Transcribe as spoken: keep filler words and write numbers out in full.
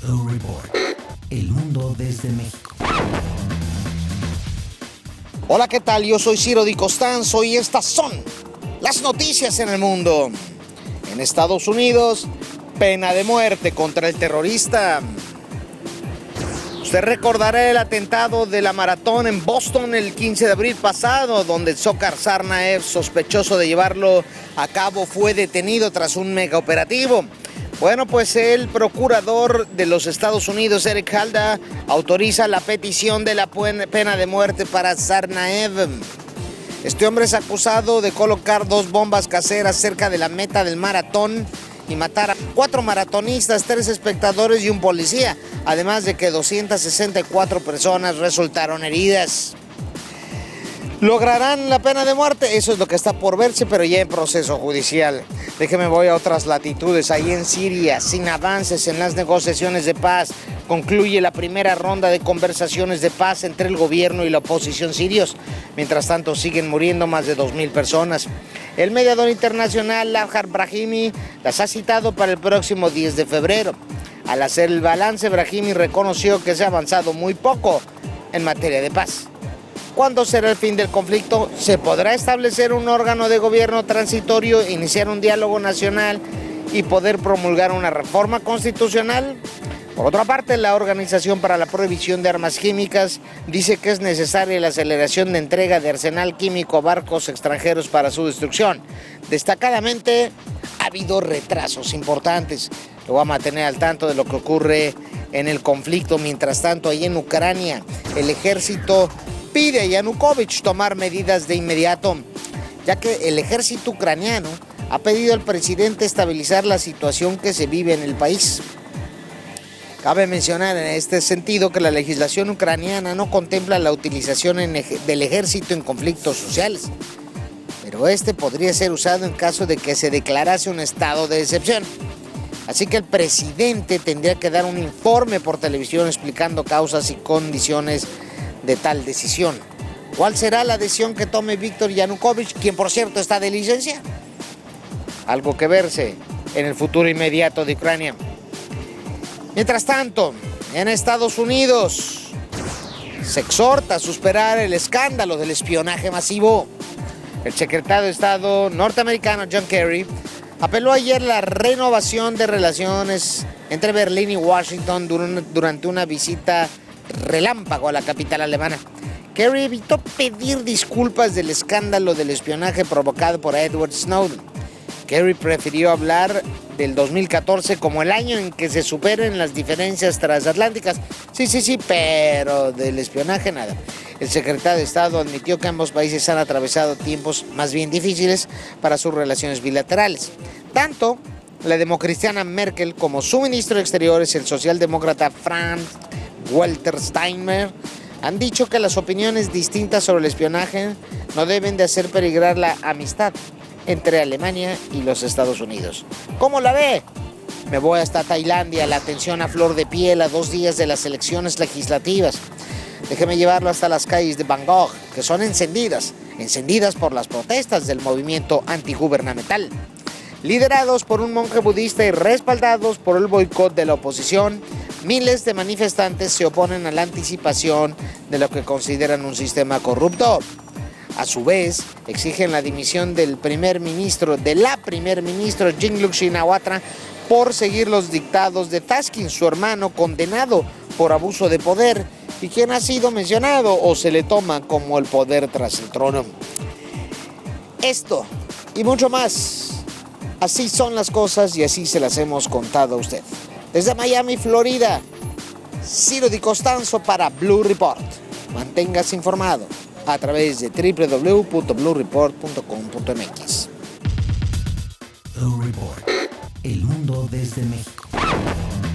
Blue Report. El mundo desde México. Hola, ¿qué tal? Yo soy Ciro Di Costanzo y estas son las noticias en el mundo. En Estados Unidos, pena de muerte contra el terrorista. Usted recordará el atentado de la maratón en Boston el quince de abril pasado, donde Dzhokhar Tsarnaev, sospechoso de llevarlo a cabo, fue detenido tras un megaoperativo. Bueno, pues el procurador de los Estados Unidos, Eric Holder, autoriza la petición de la pena de muerte para Tsarnaev. Este hombre es acusado de colocar dos bombas caseras cerca de la meta del maratón y matar a cuatro maratonistas, tres espectadores y un policía, además de que doscientas sesenta y cuatro personas resultaron heridas. ¿Lograrán la pena de muerte? Eso es lo que está por verse, pero ya en proceso judicial. Déjeme voy a otras latitudes. Ahí en Siria, sin avances en las negociaciones de paz, concluye la primera ronda de conversaciones de paz entre el gobierno y la oposición sirios. Mientras tanto, siguen muriendo más de dos mil personas. El mediador internacional, Lakhdar Brahimi, las ha citado para el próximo diez de febrero. Al hacer el balance, Brahimi reconoció que se ha avanzado muy poco en materia de paz. ¿Cuándo será el fin del conflicto? ¿Se podrá establecer un órgano de gobierno transitorio, iniciar un diálogo nacional y poder promulgar una reforma constitucional? Por otra parte, la Organización para la Prohibición de Armas Químicas dice que es necesaria la aceleración de entrega de arsenal químico a barcos extranjeros para su destrucción. Destacadamente, ha habido retrasos importantes. Lo vamos a mantener al tanto de lo que ocurre en el conflicto. Mientras tanto, ahí en Ucrania, el ejército pide a Yanukovych tomar medidas de inmediato, ya que el ejército ucraniano ha pedido al presidente estabilizar la situación que se vive en el país. Cabe mencionar en este sentido que la legislación ucraniana no contempla la utilización del ejército en conflictos sociales, pero este podría ser usado en caso de que se declarase un estado de excepción. Así que el presidente tendría que dar un informe por televisión explicando causas y condiciones de tal decisión. ¿Cuál será la decisión que tome Víctor Yanukovych, quien por cierto está de licencia? Algo que verse en el futuro inmediato de Ucrania. Mientras tanto, en Estados Unidos se exhorta a superar el escándalo del espionaje masivo. El secretario de Estado norteamericano John Kerry apeló ayer a la renovación de relaciones entre Berlín y Washington durante una visita relámpago a la capital alemana. Kerry evitó pedir disculpas del escándalo del espionaje provocado por Edward Snowden. Kerry prefirió hablar del dos mil catorce como el año en que se superen las diferencias transatlánticas. Sí, sí, sí, pero del espionaje nada. El secretario de Estado admitió que ambos países han atravesado tiempos más bien difíciles para sus relaciones bilaterales. Tanto la democristiana Merkel como su ministro de Exteriores, el socialdemócrata Frank Walter Steinmeier, han dicho que las opiniones distintas sobre el espionaje no deben de hacer peligrar la amistad entre Alemania y los Estados Unidos. ¿Cómo la ve? Me voy hasta Tailandia, la tensión a flor de piel a dos días de las elecciones legislativas. Déjeme llevarlo hasta las calles de Bangkok, que son encendidas, encendidas por las protestas del movimiento antigubernamental. Liderados por un monje budista y respaldados por el boicot de la oposición, miles de manifestantes se oponen a la anticipación de lo que consideran un sistema corrupto. A su vez, exigen la dimisión del primer ministro, de la primer ministro Yingluck Shinawatra, por seguir los dictados de Thaksin, su hermano condenado por abuso de poder y quien ha sido mencionado o se le toma como el poder tras el trono. Esto y mucho más. Así son las cosas y así se las hemos contado a usted. Desde Miami, Florida, Ciro Di Costanzo para Blue Report. Manténgase informado a través de doble u doble u doble u punto blue report punto com punto m x. Blue Report. El mundo desde México.